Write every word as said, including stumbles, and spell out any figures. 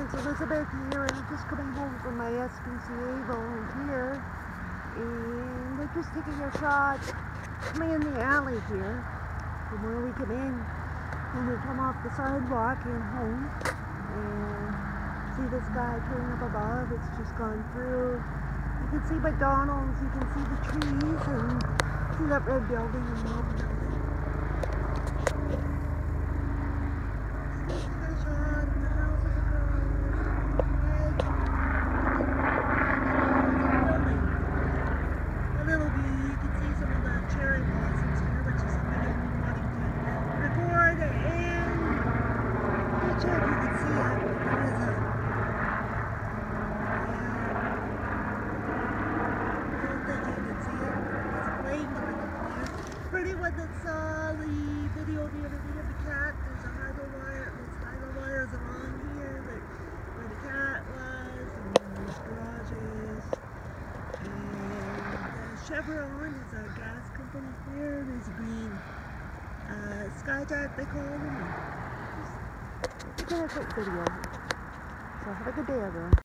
It's Elizabeth here, and I'm just coming home from my S P C A volunteer, and we're just taking a shot coming in the alley here from where we come in. When we come off the sidewalk and home, and see the sky turning up above. It's just gone through. You can see McDonald's, you can see the trees, and see that red building and the old building. Anyone that saw the video the other day of the cat, there's a hydro wire, there's hydro wires along here that where the cat was, and there's garages, and uh, Chevron is a gas company here. There's a green uh, Skyjack, they call them. Just, just a quick video. So have a good day, everyone.